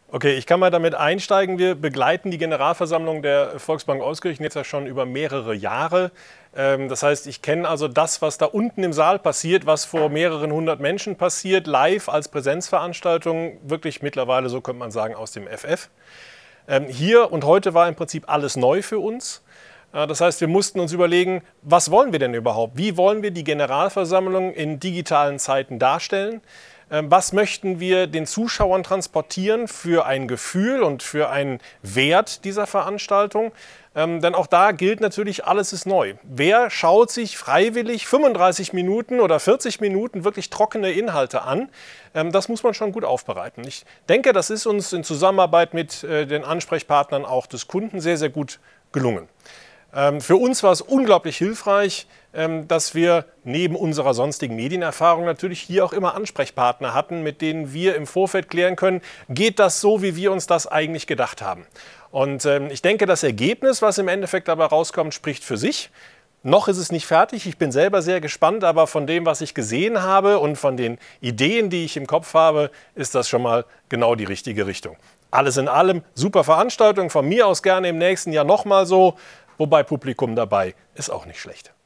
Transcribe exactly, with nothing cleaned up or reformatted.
Okay, ich kann mal damit einsteigen. Wir begleiten die Generalversammlung der Volksbank Euskirchen jetzt ja schon über mehrere Jahre. Das heißt, ich kenne also das, was da unten im Saal passiert, was vor mehreren hundert Menschen passiert, live als Präsenzveranstaltung, wirklich mittlerweile, so könnte man sagen, aus dem F F. Hier und heute war im Prinzip alles neu für uns. Das heißt, wir mussten uns überlegen, was wollen wir denn überhaupt? Wie wollen wir die Generalversammlung in digitalen Zeiten darstellen? Was möchten wir den Zuschauern transportieren für ein Gefühl und für einen Wert dieser Veranstaltung? Ähm, denn auch da gilt natürlich, alles ist neu. Wer schaut sich freiwillig fünfunddreißig Minuten oder vierzig Minuten wirklich trockene Inhalte an? Ähm, das muss man schon gut aufbereiten. Ich denke, das ist uns in Zusammenarbeit mit äh, den Ansprechpartnern auch des Kunden sehr, sehr gut gelungen. Ähm, für uns war es unglaublich hilfreich, ähm, dass wir neben unserer sonstigen Medienerfahrung natürlich hier auch immer Ansprechpartner hatten, mit denen wir im Vorfeld klären können, geht das so, wie wir uns das eigentlich gedacht haben. Und ähm, ich denke, das Ergebnis, was im Endeffekt dabei rauskommt, spricht für sich. Noch ist es nicht fertig, ich bin selber sehr gespannt, aber von dem, was ich gesehen habe und von den Ideen, die ich im Kopf habe, ist das schon mal genau die richtige Richtung. Alles in allem, super Veranstaltung, von mir aus gerne im nächsten Jahr nochmal so. Wobei Publikum dabei ist auch nicht schlecht.